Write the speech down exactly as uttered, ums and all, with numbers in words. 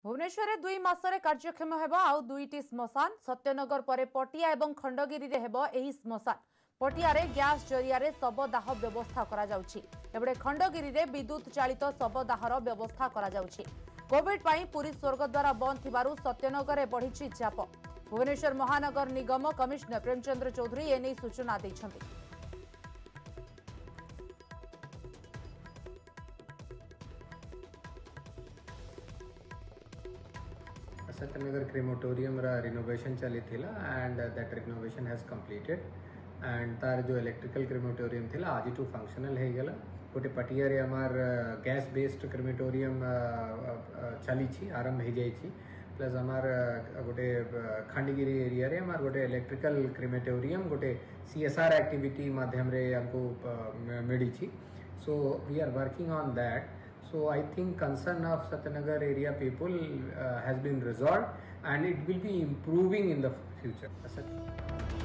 भुवनेश्वर में दुई मासरे कार्यक्षम हेब आउ दुईटी श्मशान सत्यनगर पर पटिया एवं खंडगिरी रे हेब एही श्मशान। पटिया रे गैस जरिया रे शवदाह व्यवस्था करा जाउछि एबडे खंडगिरी रे विद्युत चालित शवदाहर व्यवस्था करा जाउछि। कोविड पाई पुरी स्वर्गद्वार बंद थिबारु सत्यनगर रे बढ़िछि चाप। भुवनेश्वर महानगर निगम कमिश्नर प्रेमचंद्र चौधरी एने सूचना दैछन्ति। Satyanagar crematorium रा renovation चली थिला and that renovation has completed and तार जो electrical crematorium थिला आज टू functional है गला। गोटे पटिया रे हमार gas based crematorium चली छी आरंभ हो जाई छी प्लस हमार गोटे खंडगिरी एरिया रे हमार गोटे electrical crematorium गोटे C S R activity माध्यम रे हमको मिली छी। So we are working on that. So I think concern of Satyanagar area people uh, has been resolved and it will be improving in the future.